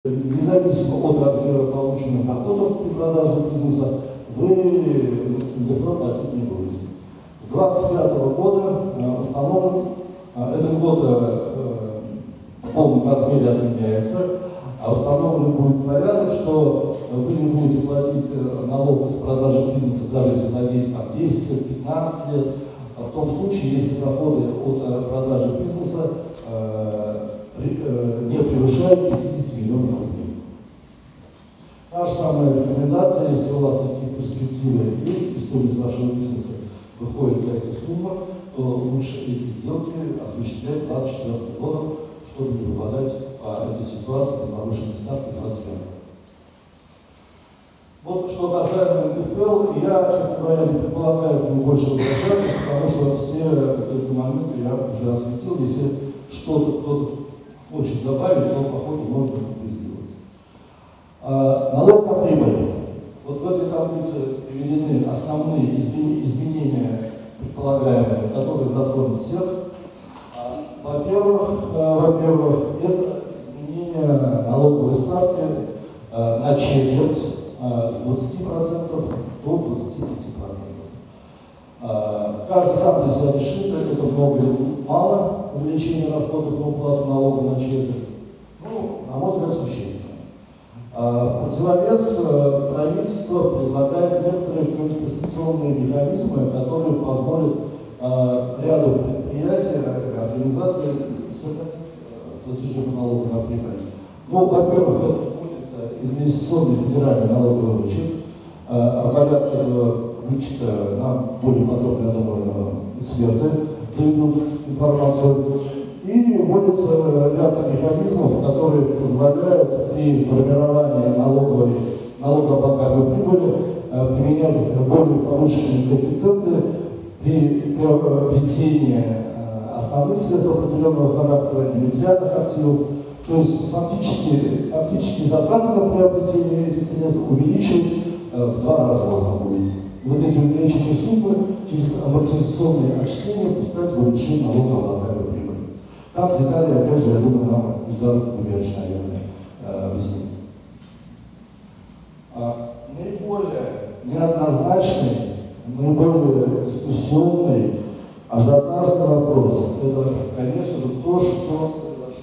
Независимо от размера полученных доходов при продаже бизнеса, вы НДФЛ платить не будете. С 2025 года установлен, этот год в полном размере отменяется, а установлен будет порядок, что вы не будете платить налог с продажи бизнеса, даже если надеетесь там 10 лет, 15 лет, в том случае, если доходы от продажи бизнеса не превышают 50 миллионов рублей. Та же самая рекомендация, если у вас такие перспективы есть, история из вашего бизнеса выходит за эти суммы, то лучше эти сделки осуществлять 24 года, чтобы не попадать по этой ситуации по повышенной ставке 25. Вот что касаемо НДФЛ, я, честно говоря, не предполагаю к нему больше возвращаться, потому что все эти моменты я уже осветил. Если что-то кто-то хочет добавить, то по ходу можно это сделать. Налог на прибыль. Вот в этой таблице приведены основные изменения, предполагаемые, которые затронут всех. Во-первых, это изменение налоговой ставки на четверть с 20% до 25%. Каждый сам для себя решит, это много или мало увеличение расходов на уплату налога на четверть. Ну, на мой взгляд, существенно. В противовес правительство предлагает некоторые компенсационные механизмы, которые позволят ряду предприятий, организаций сократить платежи по налогу на прибыль. Ну, во-первых, это вводится инвестиционный федеральный налоговый вычет. О порядке этого вычета нам более подробно, я думаю, эксперты приведут информацию. И вводится ряд механизмов, которые позволяют при формировании налогооблагаемой прибыли применять более повышенные коэффициенты при приобретении основных средств определенного характера, нематериальных активов. То есть фактически затраты на приобретение этих средств увеличивают в 2 раза можно увидеть. И вот эти увеличенные суммы через амортизационные отчисления пускать в улучшение налогооблагаемой прибыли. Там детали, опять же, я думаю, нам Эльдар Гумерович, наверное, объяснит. Наиболее неоднозначный, наиболее дискуссионный, ажиотажный вопрос – это, конечно же, то, что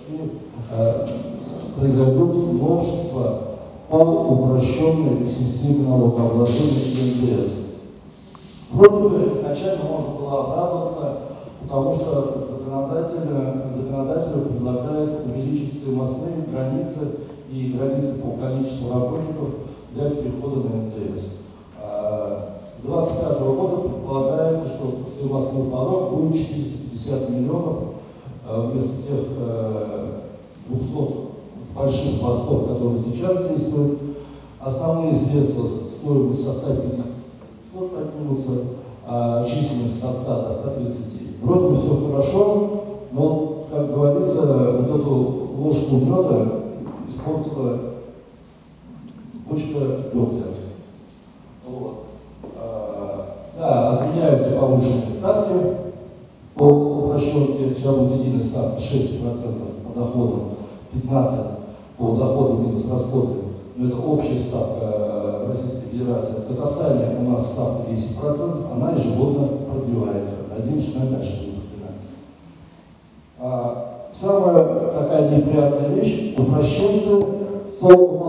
произойдут новшества по упрощенной системе налогообложения и НДС. Вроде бы изначально можно было обрадоваться, потому что законодателю предлагает увеличить стоимостные границы и границы по количеству работников для перехода на НДС. С 2025 года предполагается, что стоимостной порог будет 450 миллионов вместо тех 200 больших постов, которые сейчас действуют. Основные средства стоимость со 150 поднимутся, а численность со 100 до 130. Вроде бы все хорошо, но, как говорится, вот эту ложку меда испортила бочка дегтя. Вот. Да, отменяются повышенные ставки по упрощенке, сейчас будет единая ставка 6% по доходам, 15% по доходам минус расходы. Но это общая ставка Российской Федерации. В Татарстане у нас ставка 10%, она ежегодно продлевается. Надеемся, что она дальше будет продлена. Самая такая неприятная вещь, упрощенцы по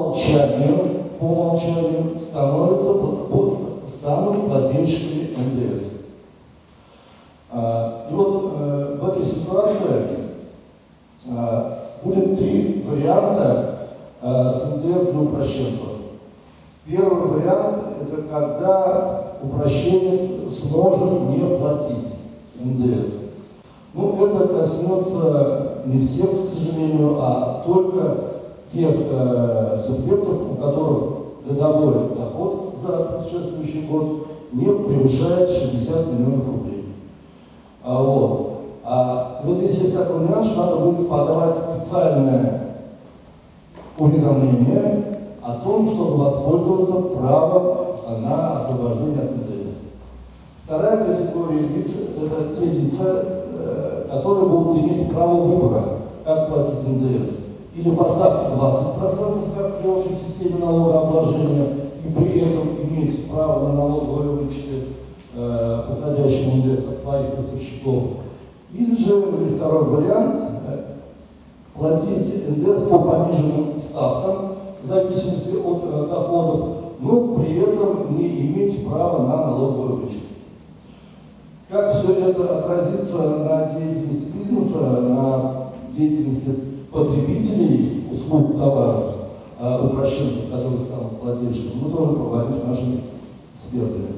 умолчанию станут плательщиками НДС. И вот в этой ситуации будет 3 варианта с НДС для упрощенцев. Первый вариант – это когда упрощенец сможет не платить НДС. Ну, это коснется не всех, к сожалению, а только тех субъектов, у которых годовой доход за предшествующий год не превышает 60 миллионов рублей. Вот здесь есть такой нюанс, что надо будет подавать специальное уведомление о том, чтобы воспользоваться правом на освобождение от НДС. Вторая категория лиц – это те лица, которые будут иметь право выбора, как платить НДС. или поставьте 20%, как в общей системе налогообложения, и при этом иметь право на налоговые вычеты по входящему НДС от своих поставщиков. Или же, второй вариант, платить НДС по пониженным ставкам в зависимости от доходов, но при этом не иметь права на налоговый вычет. Как все это отразится на деятельности бизнеса, на деятельности потребителей услуг, товаров, упрощенцев, которые станут плательщиками, мы тоже поговорим с нашими экспертами.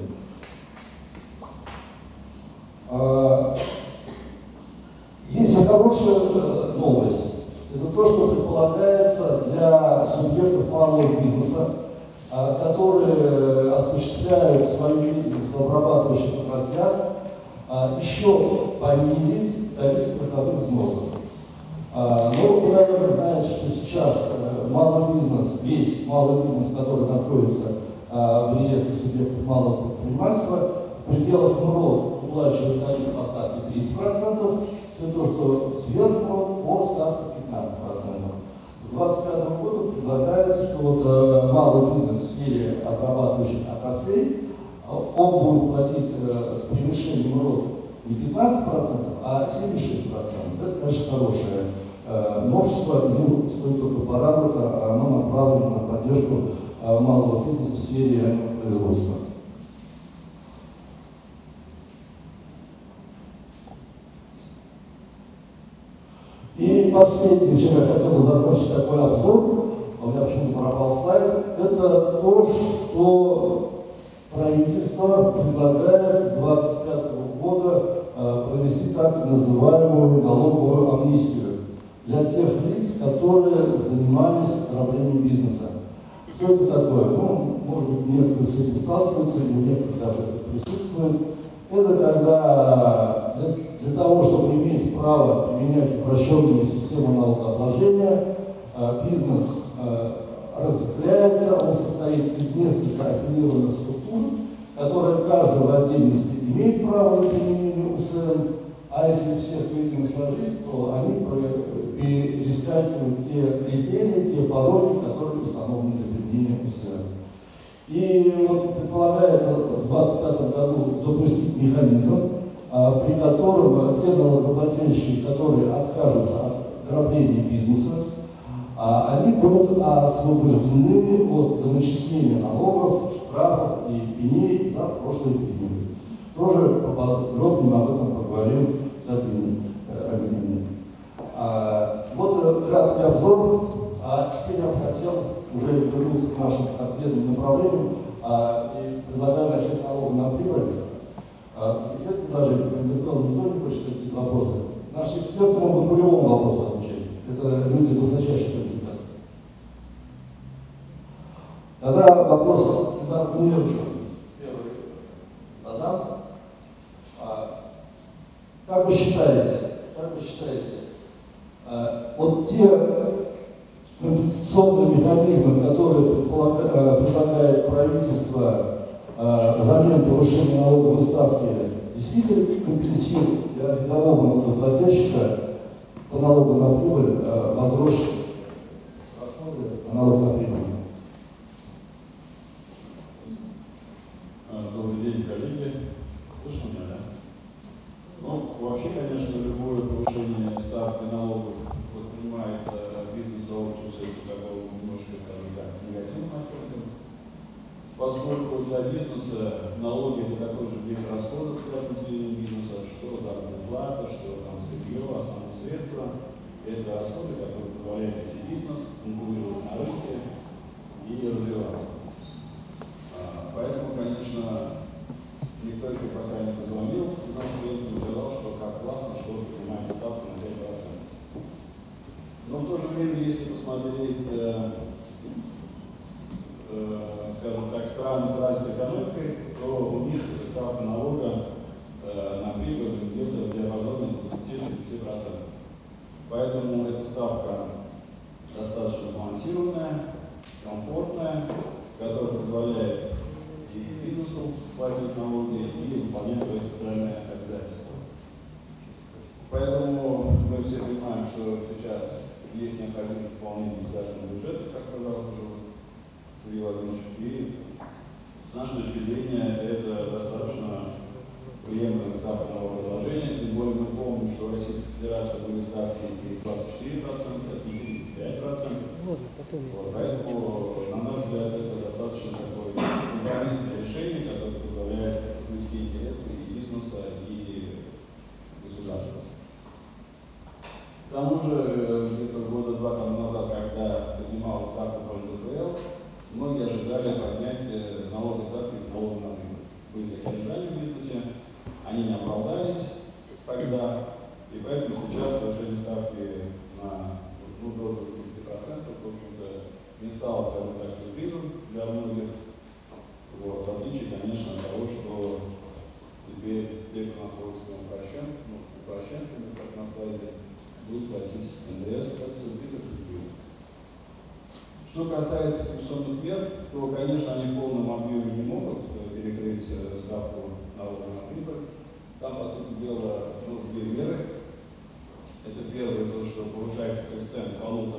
Есть хорошая новость. Это то, что предполагается для субъектов малого бизнеса, которые осуществляют свою деятельность в обрабатывающих отраслях, еще понизить тариф страховых взносов. Ну, вы, наверное, знаете, что сейчас малый бизнес, весь малый бизнес, который находится в реестре субъектов малого предпринимательства, в пределах МРОД уплачивает тариф по ставке 30%, все то, что сверх МРОД, по ставке 15%. С 2025 года предлагается, что вот малый бизнес в сфере обрабатывающих отраслей, он будет платить с превышением МРОД не 15%, а 76%. Это, конечно, хорошее новшество, ему стоит только порадоваться, оно направлено на поддержку малого бизнеса в сфере производства. И последнее, чем я хотел бы закончить такой обзор, у меня почему-то пропал слайд, это то, что правительство предлагает с 2025 года провести так называемую налоговую амнистию для тех лиц, которые занимались ограблением бизнеса. Что это такое? Ну, может быть, некоторые с этим сталкиваются, или у некоторых даже это присутствует. Это когда для того, чтобы иметь право применять упрощенную систему налогообложения, бизнес разветвляется, он состоит из нескольких аффилированных структур, которые каждая в отдельности имеет право на применение УСН, а если всех вместе сложить, то они перескакивают те критерии, те пороги, которые установлены для применения УСН. И вот предполагается в 2025 году запустить механизм, при котором те налогоплательщики, которые откажутся от ограбления бизнеса, они будут освобождены от начисления налогов, штрафов и пеней за прошлые периоды. Тоже подробнее об этом поговорим с Альбиной. Вот краткий обзор. Теперь я бы хотел уже вернуться к нашим конкретным направлениям и предлагаю начать с налога на прибыль. Это предложение, никто не хочет какие-то вопросы. Наши эксперты могут по любому вопросу отвечать. Это люди высочайшей квалификации. Тогда вопрос к Гумерычу. Первый задам. Как вы считаете, вот те компенсационные механизмы, которые предлагает правительство взамен повышения налоговой ставки, действительно компенсируют для рядового налогоплательщика по налогу на прибыль возросшие расходы на налог на прибыль? Добрый день, коллеги. Слышно меня, да? Ну, вообще, конечно, любое повышение ставки налогов воспринимается бизнес-сообществом как немножко, скажем так, негативным аспектом, поскольку для бизнеса налоги это такой же вид расходов для населения бизнеса, что заработная плата, что там сырье, основные средства. Это расходы, которые позволяют вести бизнес, конкурировать на рынке и развиваться. Поэтому, конечно, никто еще пока не позвонил, и наш клиент сказал, что как классно, что поднимает ставку на 5%. Но в то же время, если посмотреть, скажем так, страны с развитой экономикой, то у них ставка налога на прибыль где-то в диапазоне 20-30%. Поэтому эта ставка достаточно балансированная, комфортная, которая позволяет и бизнесу платить налоги, и выполнять свои социальные обязательства. Поэтому мы все понимаем, что сейчас есть необходимость выполнения государственного бюджета, как сказал уже Сергей Владимирович. И с нашей точки зрения это достаточно приемлемая ставка налогообложения, тем более мы помним, что в Российской Федерации были ставки и 24%, и 35%. Вот, поэтому, на наш взгляд, это достаточно такое компромиссное решение, которое позволяет соблюсти интересы и бизнеса, и государства. К тому же, где-то года два тому назад, когда поднималась ставка по НДФЛ, многие ожидали поднять налоговые ставки в налоговый на прибыль. Были такие ожидания в бизнесе, они не оправдались тогда, и поэтому сейчас повышение ставки на до 20%, в общем-то, не стало, скажем так, сюрпризом для многих. Вот, в отличие, конечно, от того, что теперь те, кто находится на упрощенцами, как на слайде, будут платить НДС, как сюрприз. Что касается коррупционных мер, то, конечно, они в полном объеме не могут перекрыть ставку налога на прибыль. Там, по сути дела, две меры. Это первое, то, что повышается коэффициент 1,5%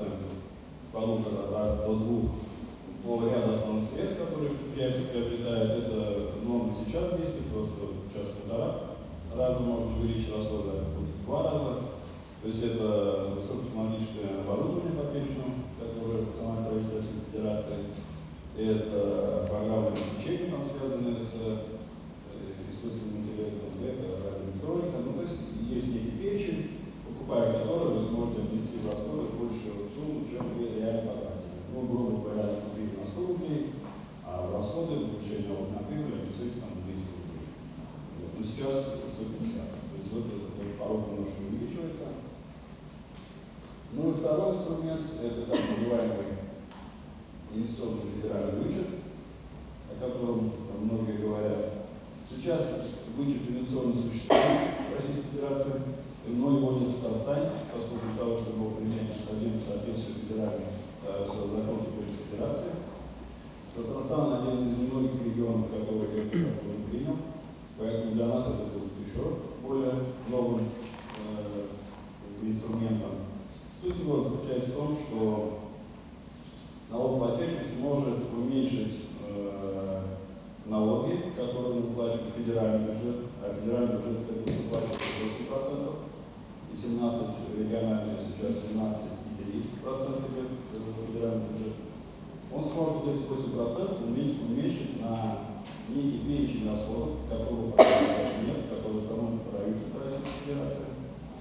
раз до 2 по ряду основных средств, которые предприятия приобретают. Это норма сейчас действует, просто сейчас 1,5 раза можно увеличить расходы, а будет 2 раза. То есть это высокотехнологическое оборудование по перечню, которое сама правительство Российской Федерации. Это программы обеспечения, связанные с искусственным интеллектом, это радиоэлектроника. Ну, то есть некий перечень, покупая который вы сможете внести в расходы большую сумму, чем вы реально потратили. Ну, грубо говоря, купили на 100 рублей, а в расходы получение налога на прибыль обеспечить там 200 рублей. Вот. Но сейчас 150. То есть вот этот порог немножко увеличивается. Ну и второй инструмент – это так называемый инвестиционный федеральный вычет, о котором многие говорят. Сейчас вычет инвестиционный существует в Российской Федерации, но его нет в Татарстане, поскольку для того, чтобы его принять, необходимо соответствие федеральной закону Российской Федерации. Татарстан один из немногих регионов, который этот закон не принял, поэтому для нас это будет еще более новым инструментом. Суть его заключается в том, что налогоплательщик сможет уменьшить налоги, которые выплачивает федеральный бюджет, а федеральный бюджет выплачивает 8%, и 17 региональных, сейчас 17,3% федеральный бюджет. Он сможет эти 8% уменьшить на некий перечень расходов, которого нет, который установлен правительством Российской Федерации,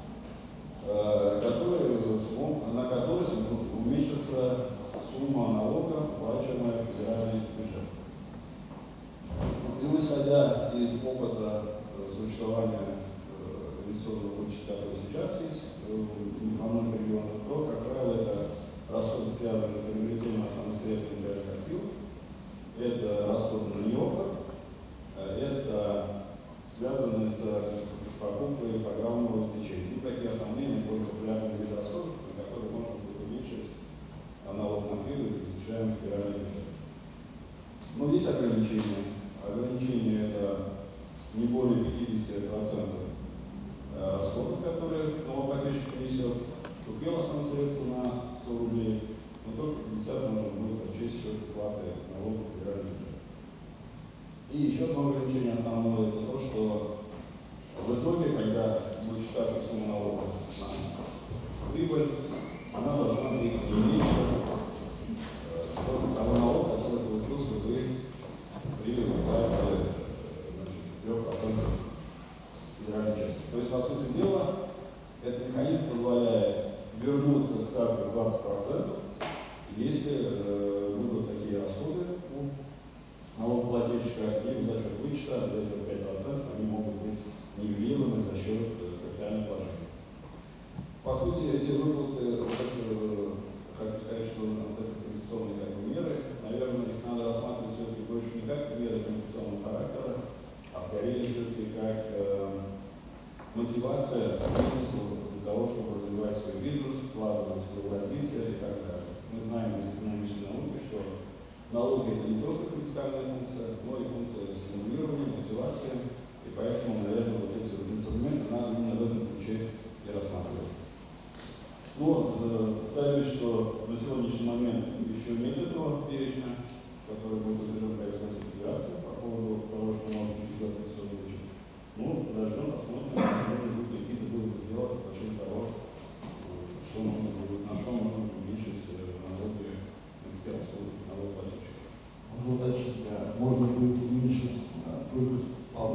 на который уменьшится сумма налога, оплачиваемая в федеральный бюджет. И исходя из опыта существования инвестиционного вычета, который сейчас есть во многих регионах, то, как правило, это расходы, связанные с приобретением основных средств материальных активов, это расходы на неопыт, это связанные с покупкой программного обеспечения. Ну, такие основные, наиболее популярные виды расходов, на которые можно будет уменьшить налог на прибыль, изучаемый федеральный бюджет. Но есть ограничения. Ограничение это не более 50% расходов, которые налогоплательщик принесет. Купил основные средства на 100 рублей, но только 50 можно будет зачесть счет уплаты налога в федеральный бюджет. И еще одно ограничение основное, это то, что в итоге, когда будет считаться сумма налога на прибыль, она должна быть не меньше того налога, который получился вы при уплате 3% федеральной части. То есть, по сути дела, этот механизм позволяет вернуться к ставке 20%, если будут такие расходы у налогоплательщика, и за счет вычета, за эти 5% они могут быть нивелированы за счет капитальных вложений. По сути, эти выплаты, хочу сказать, что это компенсационные меры, наверное, их надо рассматривать все-таки больше не как меры компенсационного характера, а скорее все-таки как мотивация бизнесу для того, чтобы развивать свой бизнес, вкладывать в его развитие и так далее. Мы знаем из экономических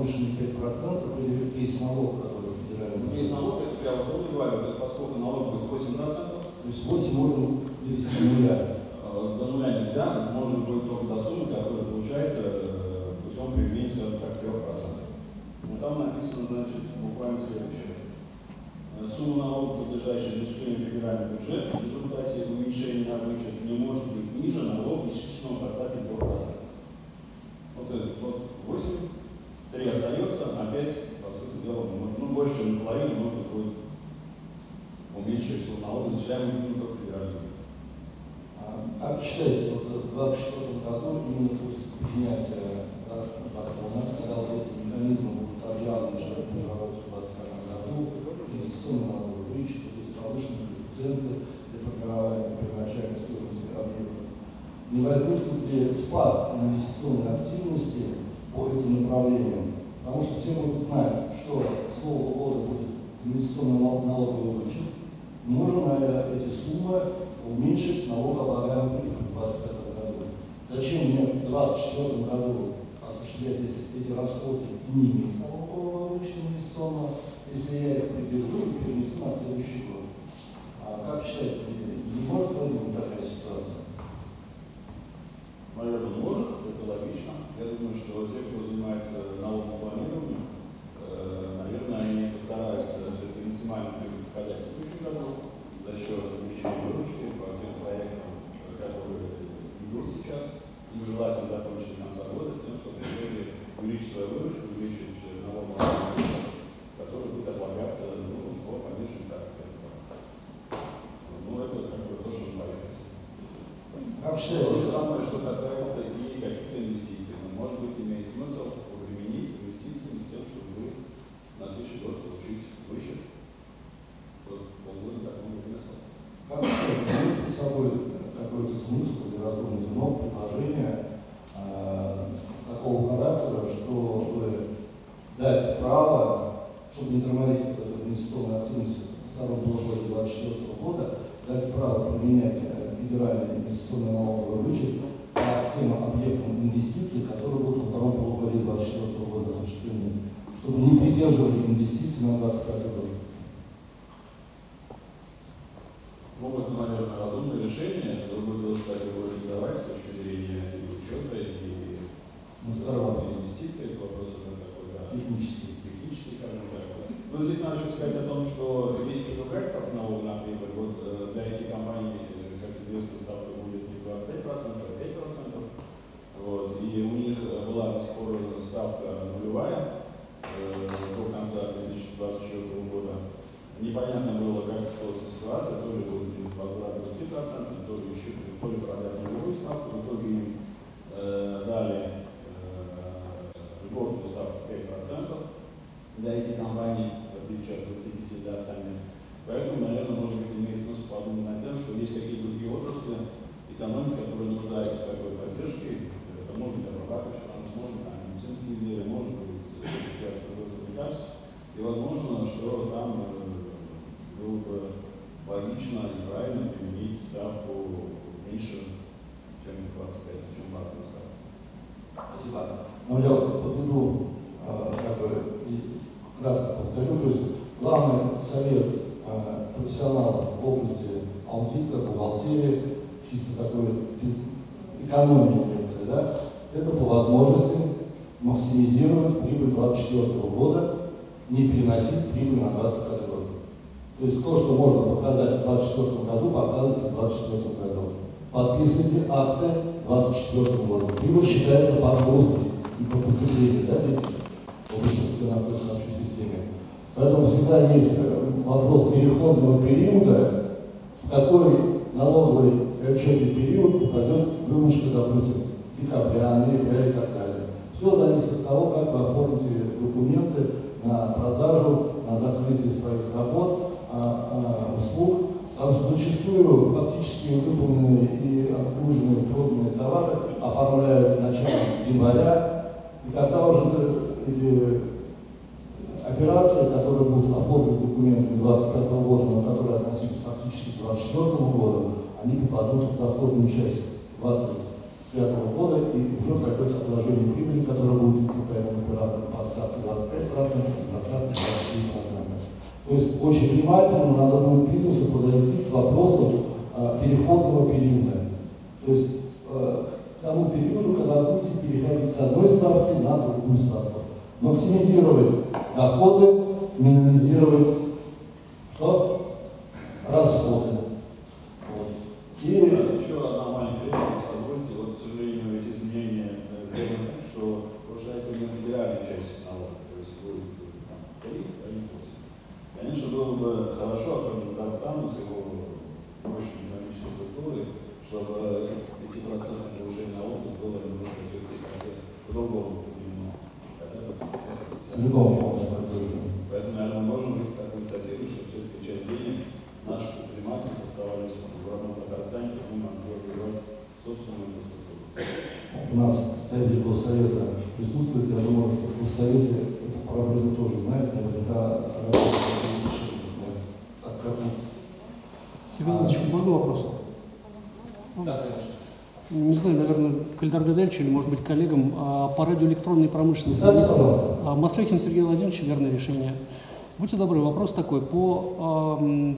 повышенный 5%, или весь налог, который федеральный? Весь налог, это я условно говорю, то есть поскольку налог будет 8%, то есть 8 можно довести до нуля. До нуля нельзя, может быть только до суммы, которая получается путем применения, скажем так, 3%. Но там написано, значит, буквально следующее. Сумма налога, подлежащая зачислению в федеральный бюджет в результате уменьшения на вычет не может быть ниже налога исключительного поставки 2%. Вот 8, 3 остается, опять, по сути дела, больше, чем наполовину можно будет уменьшить сумму налога, зачисляемую именно только федеральный бюджет. Как считаете, вот в 2024 году именно после принятия закона, когда вот эти механизмы будут объявлены, что это не работает в 2025 году, инвестиционный налоговый вычет, вот эти повышенные коэффициенты для формирования первоначальной стоимости объектов, не возникнет ли спад инвестиционной активности по этим направлениям? Потому что все будут знать, что с нового года будет инвестиционный налоговый вычет, можно эти суммы уменьшить налогооблагаемый прибыль в 2025 году. Зачем мне в 2024 году осуществлять эти расходы и не иметь налогового вычета инвестиционного, если я их придержу и перенесу на следующий год? Как считаете, не может возникнуть такая ситуация? Наверное, может, это логично. Я думаю, что те, кто занимается налоговым планированием, наверное, они постараются все-таки максимально подходить в следующем году за счет увеличения выручки по тем проектам, которые идут сейчас. Им желательно закончить до конца года с тем, чтобы увеличить свою выручку, увеличить налоговую, который будет облагаться по пониженной ставке. Ну, это как бы то, что мы говорим. Как считаете? То же самое, что касается и каких-то инвестиций. Но, может быть, имеет смысл повременить с инвестициями с тем, чтобы вы на следующий год получить вычет. Полгода такому смысл. Как считаете, имеет под собой какой-то смысл или разумный звонок, предложение такого характера, чтобы дать право, чтобы не тормозить эту инвестиционную активность в втором полугодии 2024 года, дать право применять федеральный инвестиционный налоговый вычет по тем объектам инвестиций, которые будут во втором полугодии 2024 года осуществлены, чтобы не придерживали инвестиции на 2025 год. Ну, это, наверное, разумное решение. Другое дело, кстати, его реализовать с точки зрения и учета, и инвестиций. Это вопрос уже такой, да, технический, скажем так. Но здесь надо еще сказать о том, что есть и другая ставка налога на прибыль. Вот для этих компаний, как известно, ставка будет не 25%, а 5%. Вот, и у них была до сих пор ставка нулевая до конца 2024 года. Непонятно было, как сложится ситуация, то ли будет возврат 20%, то ли еще продать нулевую ставку, в итоге им дали льготную ставку 5% для этих компаний, в отличие от 25% для остальных. Поэтому, наверное, может быть, имеет смысл подумать над тем, что есть какие-то другие отрасли экономики, которые нуждаются в такой поддержке. Это может быть обрабатывающая промышленность, может быть, медицинские изделия, может быть, лекарств. И возможно, что там было бы логично и правильно применить ставку меньше, чем 25, чем базовую ставку. Спасибо. Но я подведу, как бы, и кратко повторю, то есть главный совет профессионалов в области аудита, бухгалтерии, чисто такой экономии некоторой, да, это по возможности максимизировать прибыль 2024 года, не переносить прибыль на 2025 год. То есть то, что можно показать в 2024 году, показывайте в 2024 году. Подписывайте акты 2024 года. Прибыль считается по отгрузке и по поступлению, да, дети? Обычно, кто находится в общей системе. Поэтому всегда есть вопрос переходного периода, в какой налоговый отчетный период попадет выручка, допустим, декабря, ноября и так далее. Все зависит от того, как вы оформите документы на продажу, на закрытие своих работ, услуг, потому что зачастую фактически выполненные и отгруженные проданные товары оформляются в начале января, и когда уже эти операции, которые будут оформлены документами 2025 года, но которые относились фактически к 2024 году, они попадут в доходную часть 2025 2005 года, и уже пойдет отложение прибыли, которое будет идти по этим операциям по ставке 25% и по ставке 23%. То есть очень внимательно надо будет бизнесу подойти к вопросу переходного периода. То есть к тому периоду, когда будете переходить с одной ставки на другую ставку. Максимизировать доходы, минимизировать расходы. Вот. И еще одна маленькая вещь, позвольте, вот, к сожалению, эти изменения сделаны так, что повышается именно федеральная часть налога, то есть будет там 3, а не 8. Конечно, было бы хорошо, особенно Татарстану с его мощной экономической структурой, чтобы эти процессы повышения налогов было немножко все-таки как-то по-другому определено. целиком полностью поддерживаем. Поэтому, наверное, мы можем быть такой инициативой, что все-таки часть денег наших предпринимателей оставались в родном Татарстане, чтобы мы могли развивать собственную инфраструктуру. У нас цель Госсовета присутствует. Я думаю, что в Госсовете эту проблему тоже знает, наверняка решили. Так как Сергей Иванович, можно вопрос? Да, конечно. Не знаю, наверное, к Ильдару Гайдаровичу или, может быть, коллегам, по радиоэлектронной промышленности. Представьте, пожалуйста. Маслехин Сергей Владимирович, верное решение. Будьте добры, вопрос такой. По